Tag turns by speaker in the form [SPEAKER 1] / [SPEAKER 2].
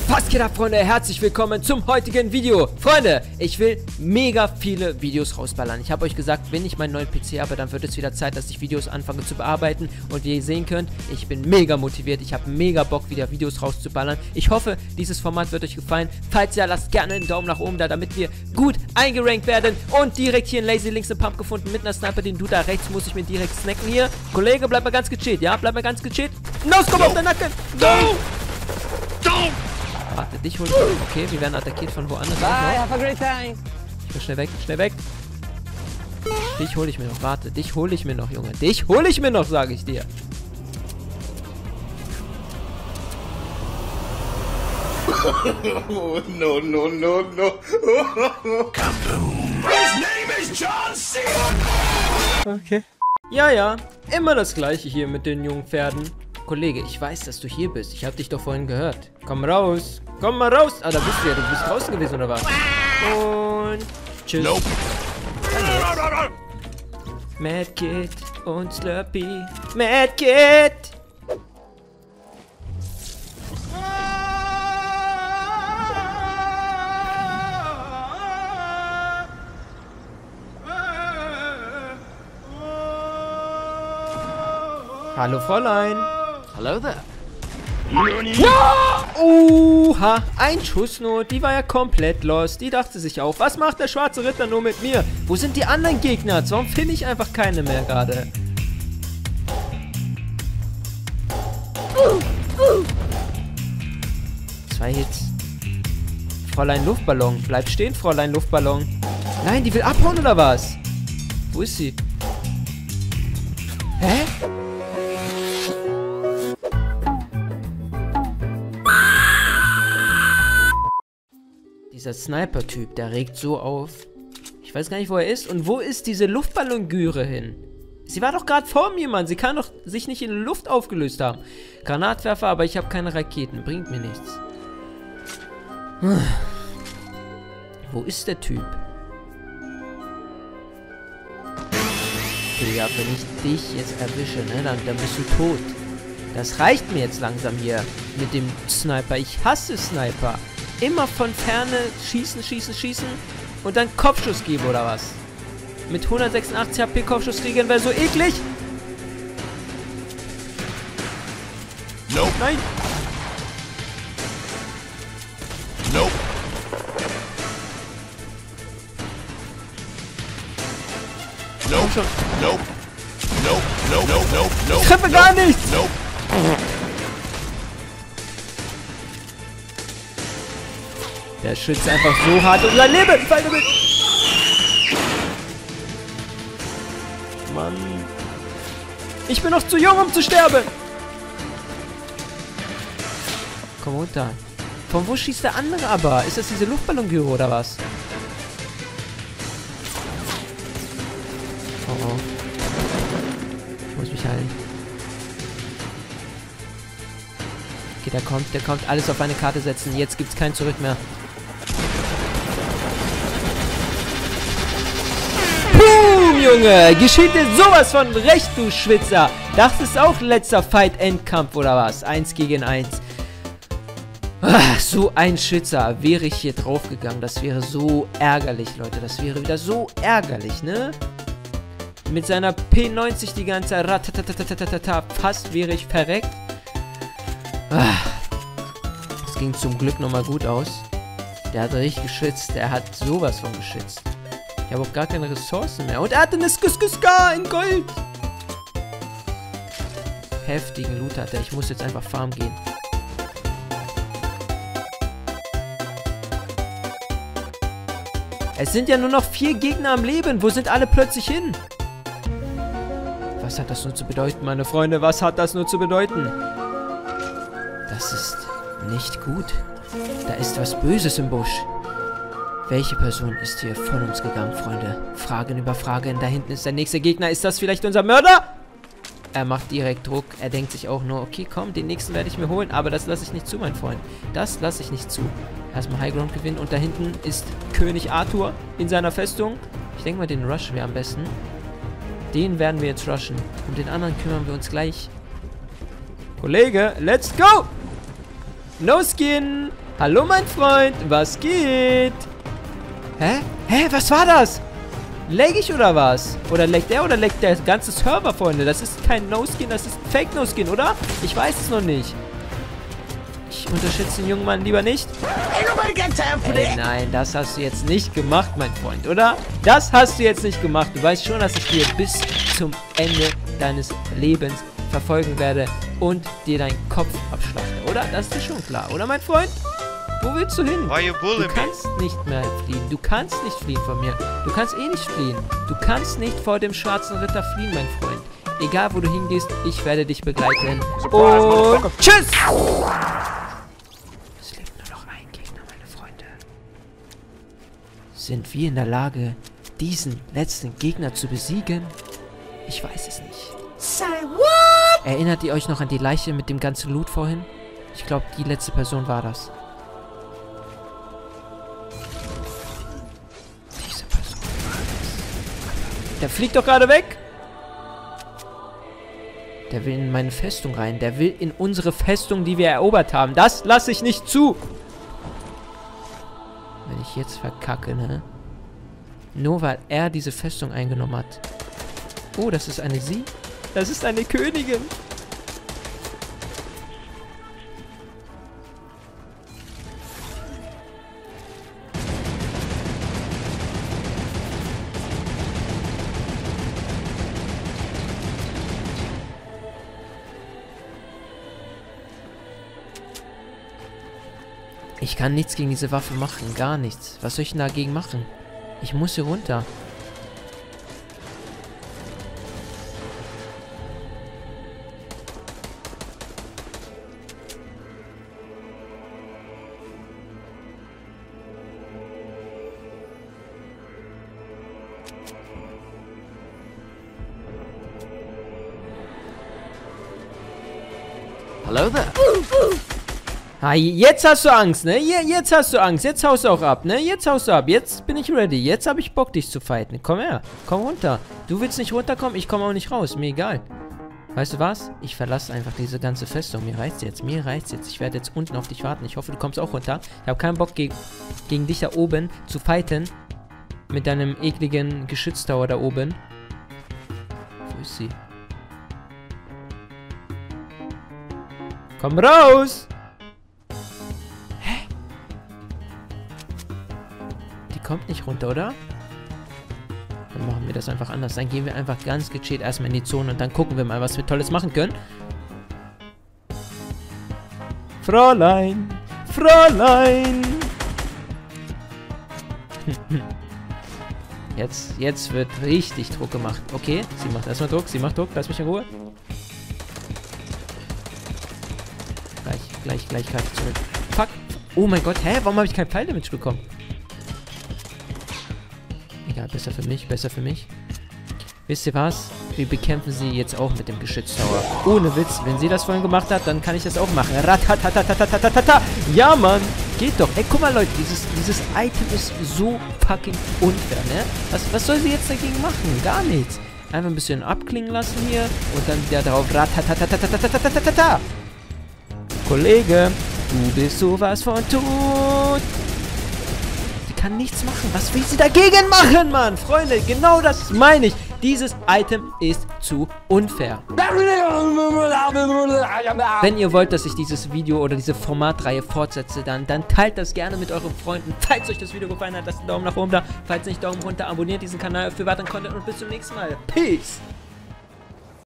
[SPEAKER 1] Was geht ab, Freunde? Herzlich willkommen zum heutigen Video. Freunde, ich will mega viele Videos rausballern. Ich habe euch gesagt, wenn ich meinen neuen PC habe, dann wird es wieder Zeit, dass ich Videos anfange zu bearbeiten. Und wie ihr sehen könnt, ich bin mega motiviert. Ich habe mega Bock, wieder Videos rauszuballern. Ich hoffe, dieses Format wird euch gefallen. Falls ja, lasst gerne einen Daumen nach oben da, damit wir gut eingerankt werden. Und direkt hier in Lazy links einen Pump gefunden mit einer Sniper. Den Dude da rechts muss ich mir direkt snacken hier. Kollege, bleib mal ganz gechillt, ja? Bleib mal ganz gechillt. Los, komm auf den Nacken. Go! Go! Warte, dich hol ich. Okay, wir werden attackiert von woanders.
[SPEAKER 2] Bye, have a great time.
[SPEAKER 1] Ich will schnell weg, schnell weg. Dich hole ich mir noch. Warte, dich hole ich mir noch, Junge. Dich hole ich mir noch, sage ich dir.
[SPEAKER 3] Oh, no, no, no, no. Kaboom. His name is John C.
[SPEAKER 1] Okay. Ja, immer das Gleiche hier mit den jungen Pferden. Kollege, ich weiß, dass du hier bist. Ich habe dich doch vorhin gehört. Komm raus. Komm mal raus. Ah, da bist du ja. Du bist draußen gewesen, oder was? Und tschüss. Nope. Medkit und Slurpee. Medkit. Hallo, Fräulein.
[SPEAKER 2] Hello there.
[SPEAKER 1] Ja! Oha, ein Schuss nur. Die war ja komplett lost. Die dachte sich auch, was macht der schwarze Ritter nur mit mir? Wo sind die anderen Gegner? Warum finde ich einfach keine mehr gerade? Zwei Hits. Fräulein Luftballon. Bleib stehen, Fräulein Luftballon. Nein, die will abhauen oder was? Wo ist sie? Hä? Dieser Sniper-Typ, der regt so auf. Ich weiß gar nicht, wo er ist. Und wo ist diese Luftballongüre hin? Sie war doch gerade vor mir, Mann. Sie kann doch sich nicht in die Luft aufgelöst haben. Granatwerfer, aber ich habe keine Raketen. Bringt mir nichts. Wo ist der Typ? Ja, wenn ich dich jetzt erwische, ne, dann bist du tot. Das reicht mir jetzt langsam hier mit dem Sniper. Ich hasse Sniper. Immer von Ferne schießen, schießen, schießen und dann Kopfschuss geben, oder was? Mit 186 HP Kopfschuss kriegen wäre so eklig.
[SPEAKER 3] Nope.
[SPEAKER 1] Nein.
[SPEAKER 3] Nope. Nope.
[SPEAKER 1] Schon.
[SPEAKER 3] Nope. Nope. Nope. Nope. Nope. Nope.
[SPEAKER 1] Ich treffe gar nichts.
[SPEAKER 3] Nope.
[SPEAKER 1] Der schützt einfach so hart um sein Leben. Fall damit. Mann. Ich bin noch zu jung, um zu sterben. Komm runter. Von wo schießt der andere aber? Ist das diese Luftballongüre oder was? Oh oh. Ich muss mich heilen. Okay, der kommt. Alles auf eine Karte setzen. Jetzt gibt's kein Zurück mehr. Boom, Junge! Geschieht dir sowas von recht, du Schwitzer! Dachtest auch letzter Fight-Endkampf oder was? 1 gegen 1. Ach, so ein Schwitzer. Wäre ich hier draufgegangen, das wäre so ärgerlich, Leute. Das wäre wieder so ärgerlich, ne? Mit seiner P90 die ganze Ratatatatata. Fast wäre ich verreckt. Das ging zum Glück nochmal gut aus. Der hat richtig geschützt. Der hat sowas von geschützt. Ich habe auch gar keine Ressourcen mehr. Und er hatte eine Skuska in Gold. Heftigen Loot hat er. Ich muss jetzt einfach farmen gehen. Es sind ja nur noch 4 Gegner am Leben. Wo sind alle plötzlich hin? Was hat das nur zu bedeuten, meine Freunde? Was hat das nur zu bedeuten? Das ist nicht gut. Da ist was Böses im Busch. Welche Person ist hier von uns gegangen, Freunde? Fragen über Fragen. Da hinten ist der nächste Gegner. Ist das vielleicht unser Mörder? Er macht direkt Druck. Er denkt sich auch nur, okay, komm, den nächsten werde ich mir holen. Aber das lasse ich nicht zu, mein Freund. Das lasse ich nicht zu. Erstmal Highground gewinnen. Und da hinten ist König Arthur in seiner Festung. Ich denke mal, den rushen wir am besten. Den werden wir jetzt rushen. Um den anderen kümmern wir uns gleich. Kollege, let's go! No Skin! Hallo, mein Freund. Was geht? Hä? Hä, was war das? Lag ich oder was? Oder laggt er oder laggt der ganze Server, Freunde? Das ist kein No-Skin, das ist ein Fake-No-Skin, oder? Ich weiß es noch nicht. Ich unterschätze den jungen Mann lieber nicht. Ey, nein, das hast du jetzt nicht gemacht, mein Freund, oder? Das hast du jetzt nicht gemacht. Du weißt schon, dass ich dir bis zum Ende deines Lebens verfolgen werde und dir deinen Kopf abschlachte, oder? Das ist dir schon klar, oder, mein Freund? Wo willst du hin? Du kannst nicht mehr fliehen. Du kannst nicht fliehen von mir. Du kannst eh nicht fliehen. Du kannst nicht vor dem schwarzen Ritter fliehen, mein Freund. Egal, wo du hingehst, ich werde dich begleiten. Und tschüss! Es lebt nur noch ein Gegner, meine Freunde. Sind wir in der Lage, diesen letzten Gegner zu besiegen? Ich weiß es nicht.
[SPEAKER 4] Say what?
[SPEAKER 1] Erinnert ihr euch noch an die Leiche mit dem ganzen Loot vorhin? Ich glaube, die letzte Person war das. Diese Person war es. Der fliegt doch gerade weg! Der will in meine Festung rein. Der will in unsere Festung, die wir erobert haben. Das lasse ich nicht zu! Wenn ich jetzt verkacke, ne? Nur weil er diese Festung eingenommen hat. Oh, das ist eine Sie? Das ist eine Königin! Ich kann nichts gegen diese Waffe machen, gar nichts. Was soll ich denn dagegen machen? Ich muss hier runter.
[SPEAKER 2] Hello there.
[SPEAKER 1] Ah, jetzt hast du Angst, ne? Jetzt hast du Angst. Jetzt haust du auch ab, ne? Jetzt haust du ab. Jetzt bin ich ready. Jetzt habe ich Bock, dich zu fighten. Komm her. Komm runter. Du willst nicht runterkommen? Ich komme auch nicht raus. Mir egal. Weißt du was? Ich verlasse einfach diese ganze Festung. Mir reicht's jetzt. Mir reicht's jetzt. Ich werde jetzt unten auf dich warten. Ich hoffe, du kommst auch runter. Ich habe keinen Bock, gegen dich da oben zu fighten. Mit deinem ekligen Geschütztower da oben. Wo ist sie? Komm raus! Hä? Die kommt nicht runter, oder? Dann machen wir das einfach anders. Dann gehen wir einfach ganz gechillt erstmal in die Zone und dann gucken wir mal, was wir Tolles machen können. Fräulein! Fräulein! Jetzt wird richtig Druck gemacht. Okay, sie macht erstmal Druck, sie macht Druck. Lass mich in Ruhe. Gleich greife ich zurück. Fuck. Oh mein Gott, hä? Warum habe ich kein Pfeil-Damage bekommen? Egal, besser für mich, besser für mich. Wisst ihr was? Wir bekämpfen sie jetzt auch mit dem Geschütztower. Ohne Witz, wenn sie das vorhin gemacht hat, dann kann ich das auch machen. Ratatatatatatatata. Ja, Mann. Geht doch. Ey, guck mal, Leute, dieses Item ist so fucking unfair, ne? Was soll sie jetzt dagegen machen? Gar nichts. Einfach ein bisschen abklingen lassen hier und dann wieder drauf. Ratatatatatatatata. Kollege, du bist sowas von tot. Sie kann nichts machen. Was will sie dagegen machen, Mann? Freunde, genau das meine ich. Dieses Item ist zu unfair. Wenn ihr wollt, dass ich dieses Video oder diese Formatreihe fortsetze, dann teilt das gerne mit euren Freunden. Falls euch das Video gefallen hat, lasst einen Daumen nach oben da. Falls nicht, Daumen runter, abonniert diesen Kanal für weiteren Content und bis zum nächsten Mal. Peace!